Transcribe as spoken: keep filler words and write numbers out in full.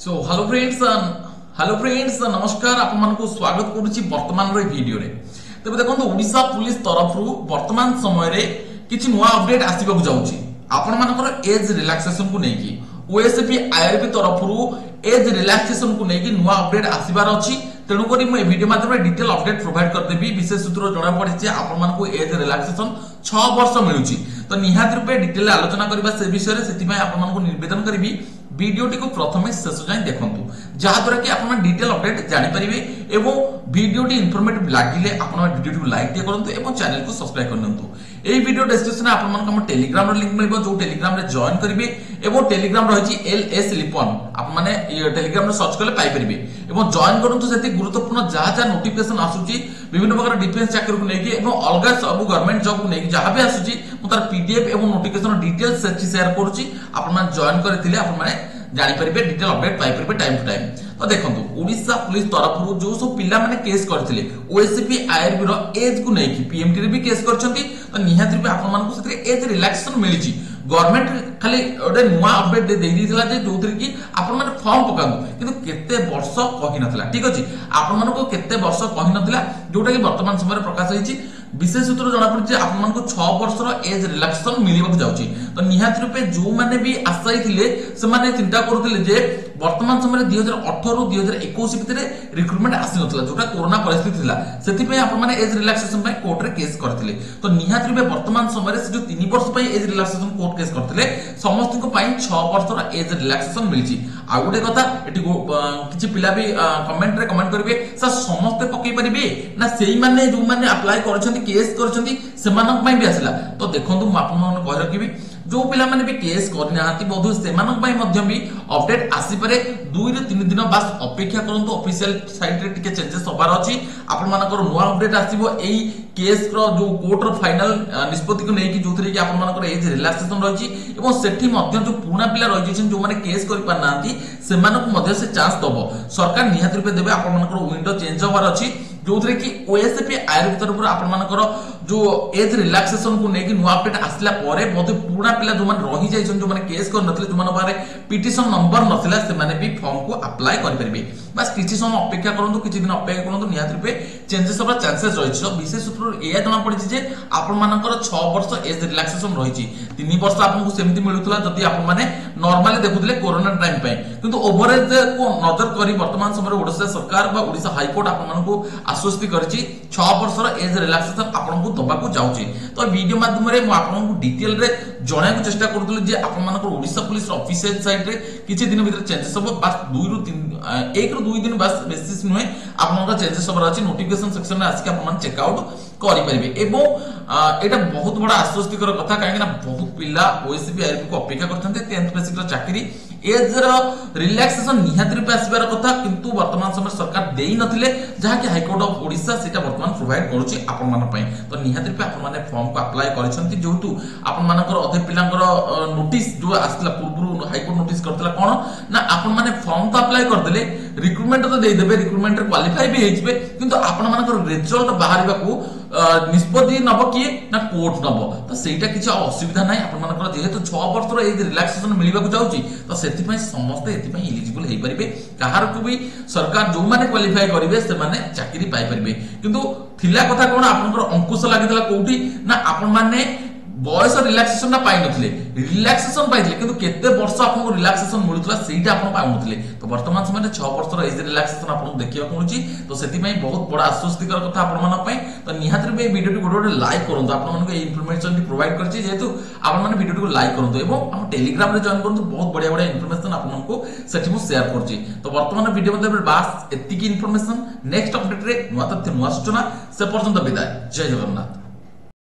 सो hello friends hello friends नमस्कार आपण मानकु स्वागत करूची वर्तमान रे वीडियो रे। तबे देखंतु ओडिशा पुलिस तरफ रु वर्तमान समय रे किछि नुवा अपडेट आसीबा जाउची आपण मानकर एज रिलैक्सेशन को नेकी ओएसपी आईआरबी तरफ रु एज रिलैक्सेशन को नेकी नुवा अपडेट आसीबार अछि। तेणु करी मैं वीडियो माध्यम रे डिटेल अपडेट प्रोवाइड कर देबी। विशेष सूत्र जणा पड़े जे आपण मानकु एज रिलैक्सेशन छह वर्ष मिलुची तो निहात रूपे डिटेल आलोचना करबा से विषय रे सेति में आपण मानकु निवेदन करबी वीडियोटी को प्रथमे शेष जाए देखंतु जहा द्वारा कि आपण डिटेल अपडेट जानि परिबे एवं वीडियोटी इन्फॉर्मेटिव लागिले आपण वीडियोटी को लाइक करंतु एवं चैनल को सब्सक्राइब करनंतु। एई वीडियो डिस्क्रिप्शन में आपण मानक हम टेलीग्राम रो लिंक मिलबो जो टेलीग्राम रे जॉइन करिवे एवं टेलीग्राम रहिछि एलएस लिपन आपण माने टेलीग्राम रे सर्च करले पाई परिबे एवं जॉइन करंतु सेति गुरुत्वपूर्ण जहा जहा नोटिफिकेशन आसुची विभिन्न प्रकार डिफेंस चाकरी को नेकी एवं अलगा सब गवर्नमेंट जॉब को नेकी जहा भी आसुची मु तार पीडीएफ एवं नोटिफिकेशन डिटेल्स सेति शेयर करूची आपण माने जॉइन करथिले आपण माने जानि परिबे डिटेल अपडेट पाई परिबे टाइम टू टाइम। तो देखंतु ओडिशा पुलिस तरफ रु जो सब पिला माने केस करथिले ओएसपी आईआरबी रो एज को नेकी पीएमटी रे भी केस करछंती तो निहात रूपे आपण मानकु सेते एज रिलैक्सेशन मिलिची। गवर्नमेंट खाली ओडे नुवा अपडेट दे देई दिथिला जे जोथि कि आपण माने फॉर्म पकांदु किंतु केते वर्ष कहि नथिला। ठीक अछि आपण मानको केते वर्ष कहि नथिला जोटा कि वर्तमान समय प्रकाश होईची। विशेष सूत्र जणा पड़े जे आपण मानको छह वर्ष रो एज रिलैक्सेशन मिलिबा जाउची तो निहात रूपे जो माने भी आशाई थिले से माने चिंता करथिले जे वर्तमान समय दो हज़ार अठारह रु दो हज़ार इक्कीस भितरे रिक्रुटमेंट आसी नथिला जोटा कोरोना परिस्थिति थिला सेति पे आपण माने एज रिलैक्सेशन पे कोर्ट रे केस करथिले तो निहात रूपे वर्तमान समय से जो तीन वर्ष पे एज रिलैक्सेशन कोर्ट केस करथिले समस्त को पई छह वर्ष रो एज रिलैक्सेशन मिलची। आ गुटे कथा एटी किछि पिला भी कमेंट रे कमेंट करबे सर समस्त पकई परिबे ना सेही माने जो माने अप्लाई करछंती केस करछंती सेमानक पई भी आसिला तो देखंतु म आपन मन कह रखिबी जो पिला माने भी केस करनाहाती बधु सेमानक पई मध्य भी अपडेट आसी पारे दुई रे तीन दिन बस अपेक्षा करंतु ऑफिशियल साइट रे टिके चेंजेस होबार अछि आपन मानकर नुवा अपडेट आसीबो एई केस रो जो कोर्ट रो फाइनल निष्पत्ति को नेकी जोथरे कि आपन मानकर एज रिलैक्सेशन रहिछि एवं सेठी मध्य जो पुराना पिला रहिछि जो माने केस करि पानांती सेमानक मध्य से चांस दबो सरकार निहात रूपे देबे आपन मानकर विंडो चेंज होबार अछि जोथरे कि ओएसपी आईआरबी तरफ आपन मानकर जो एज रिलैक्सेशन को नेकी नुवा अपडेट आसला परे बहुत पुराना पिला जो माने रहि जाइछन जो माने केस कर नथले जो माने बारे पिटिशन नंबर नथिला से माने भी फॉर्म को अप्लाई कर परिबे बस किछि समय अपेक्षा करंतु किछि दिन अपेक्षा करंतु निहात रूपे चेंजेस होबा चांसेस रहिछ। विशेष सूत्र एया जना पड़िछि जे आपन मानकर छह वर्ष एज रिलैक्सेशन रहिछि तीन वर्ष आपन को सेमति मिलुतला जदि आपन माने नॉर्मली देखुतले कोरोना टाइम पे किंतु ओवरेज को नजर करी वर्तमान समय ओडिशा सरकार बा ओडिशा हाई कोर्ट आपन मान को आश्वस्ति करछि छह वर्ष रो एज रिलैक्सेशन आपन को दबा को जाउछि। तो वीडियो माध्यम रे म आपन को डिटेल रे जणाय को चेष्टा करथुले जे आपन मानकर ओडिशा पुलिस ऑफिशियल साइट रे किछि दिन भीतर चेंजेस होबो बस दो रु तीन एक रु दो दिन बस बेसिस नुहे आपन का चेंजेस होबार अछि नोटिफिकेशन सेक्शन में आसी आपन मान चेक आउट करि परिबे एवं एटा बहुत बड़ा आश्वस्तिकर कथा काहे ना बहुत पिला ओएसपी आईआरबी को अपेक्षा करथन्ते टेंथ बेसिक रो चाकरी एज रो रिलैक्सेशन निहात रूपे आसीबार कथा किंतु वर्तमान समय सरकार देई नथिले जहा कि हाई कोर्ट ऑफ ओडिशा सेटा वर्तमान प्रोवाइड करूची आपन मान पई तो निहात रूपे आपन माने फॉर्म को अप्लाई करिसंती जेतु आपन मानकर अधे पिलांकर नोटिस जो आसला पूर्व हाई कोर्ट नोटिस करतला कोन ना आपन माने फॉर्म तो अप्लाई कर देले रिक्रुटमेंट तो दे देबे रिक्रुटमेंट रे क्वालिफाई भी हेइजबे किंतु आपन मानकर रिजल्ट बाहरिबा को निष्पत्ति नब किए ना कोर्ट नब तो सेटा किछ असुविधा नाही आपन मानकर जेहेतु छह वर्ष रो एज रिलैक्सेशन मिलिबा को जाउची तो सेति पई समस्त एति पई एलिजिबल हेइ परिबे काहार को भी सरकार जो माने क्वालिफाई करिवे से माने चाकरी पाई परिबे किंतु थिला कथा कोन आपनकर अंकुश लागितला कोउठी ना आपन माने बॉयस रिलैक्सेशन ना पाई नथिले रिलैक्सेशन पाइथिले किंतु केते वर्ष आपन रिलैक्सेशन मिलुतला सेटा आपन पाउ नथिले तो वर्तमान समय छह वर्ष रो एज रिलैक्सेशन आपन देखिबा कोनची तो सेति पई बहुत बड़ा आश्वस्तिकर कथा आपन मन पई तो निहात रे वीडियो को गोटे लाइक करंतु आपन मन को ए इंफॉर्मेशन दी प्रोवाइड करछि जेहेतु आपन मन वीडियो को लाइक करंतु एवं हम टेलीग्राम रे जॉइन करंतु बहुत बढ़िया बढ़िया इंफॉर्मेशन आपन मन को सेठी मु शेयर करछि। तो वर्तमान वीडियो मध्ये बस एतिकी इंफॉर्मेशन नेक्स्ट अपडेट रे नुवा तथ्य नुवा सूचना से पर्यंत विदाय जय जगन्नाथ।